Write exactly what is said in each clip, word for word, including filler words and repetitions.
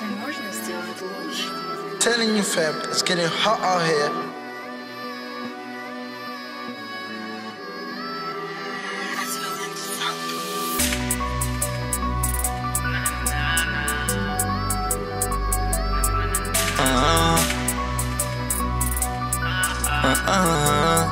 можно сделать лучше. Telling you fam, it's getting hot out here. Uh-uh. Uh-uh.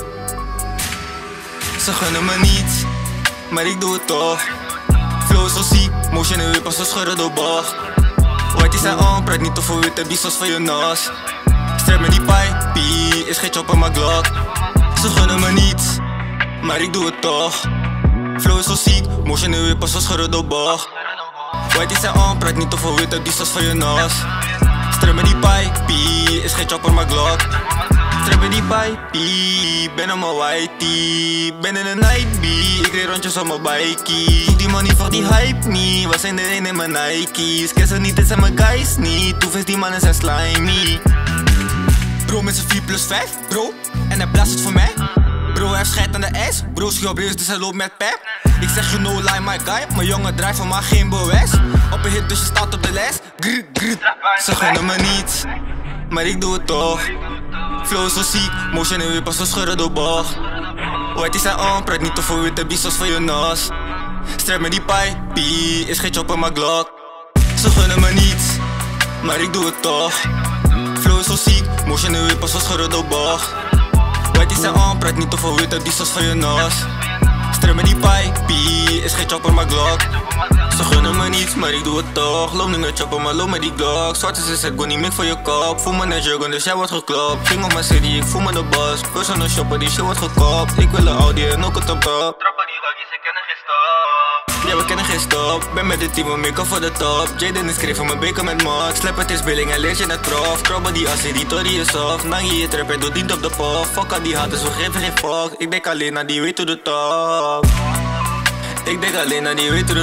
Ze gunnen me niet, maar ik doe het toch. Flow zo ziek, motion en whip zo schudden door bocht. White is zijn on, praat niet over witte bisos van je nos. Strep met die pipie, is geen chopper maar glock. Ze gunnen me niet, maar ik doe het toch. Flow zo ziek, motion en whip zo schudden door bocht. White is zijn on, praat niet over witte bisos van je nos. Strep met die pipie, is geen chopper maar glock. Strep met die pipie, ben op mijn whitey. Ben in een nightbee, ik reed rondjes op mijn bikey. Die money voor die hype niet, wat zijn er een in mijn Nike's? Ken ze niet, dit zijn mijn guys niet, toevis die mannen zijn slimy. Bro met z'n vier plus vijf, bro, en hij blaast het voor mij. Bro hij heeft scheid aan de ijs, bro schiet op race dus hij loopt met pep. Ik zeg you know lie my guy, mijn jongen draait van maar geen bewijs. Op een hit dus je staat op de lijst, grrr grrr. Ze gunnen me niet, maar ik doe het toch. Flow zo ziek, motion en whip zo schudden door bocht. White is zijn on, praat niet over witte bisos van je nos. Strep met die pipie, is geen chopper maar glock. Ze gunnen me niet, maar ik doe het toch. Flow zo ziek, motion en whip zo schudden door bocht. White is zijn on, praat niet over witte bisos van je nos. Strep met die pipie, is geen chopper maar glock. Ze gunnen me niets, maar ik doe het toch. Loop niet met chopper, maar loop met die glock. Zwart is het, go niet meer voor je kop. Voel me net jurgen, dus jij wordt geklopt. Ging op mijn city, ik voel me de boss. Personal shopper, die shit wordt gekopt. Ik wil een Audi en ook een top top. Trappen die waggies, ik kennen geen stop. Ja, we kennen geen stop. Ben met het team, we make-up voor de top. Jaden is kreeg van mijn beker met mod. Slap het is billing en leer je net prof. Krabben die assie, die Tory is off. Nangie je trap, en doet dient op de pop. Fuck al die haters, we geven geen fuck. Ik denk alleen naar die way to the top. Ik denk alleen naar die way to the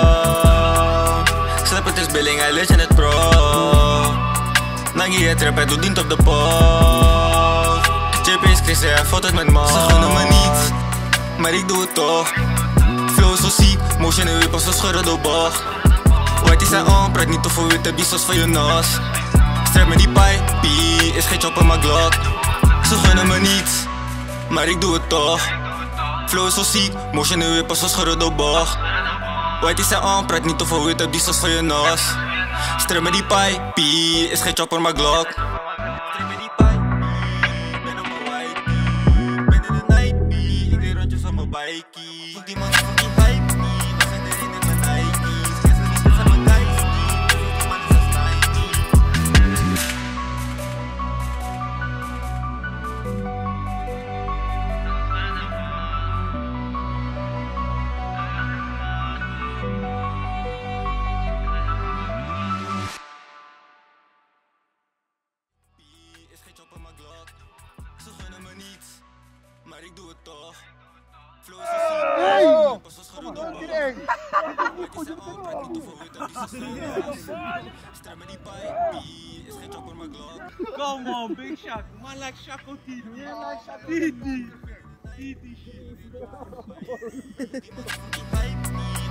top. Slap het is billing, hij leert je net pro. Nangie je trap, en doet dient op de pop. J P is Chris, hij foto's met man. Ze gunnen me niet, maar ik doe het toch. Flow zo ziek, motion en whip zo schudden door bocht. White is zijn on, praat niet over witte bisos van je nos. Strep met die pipie, is geen chopper maar glock. Ze gunnen me niet, maar ik doe het toch. Flow zo ziek, motion en whip zo schudden door bocht. White is zijn on, praat niet over witte bisos van je nos. Strep met die pipie, is geen chopper maar glock. Strep met die pipie, ben op mijn whitey. Ben in een nightbee, ik reed rondjes op mijn bikey. Voel die man van die hype niet, wat zijn er een in mijn Nike's? Ken ze niet, dit zijn mijn guys niet, toevis die mannen zijn slimy. Is geen chopper maar glock. Ze gunnen me niet, maar ik doe het toch. Flow is zo ziek, pas zo schudden door bocht. White is zijn on, praat niet over witte bisos van je nos. Strep met die pipie, is geen chopper maar glock. Come on, big shot. Man like Shako Titi. Titi. Titi shit. Die man van die hype niet.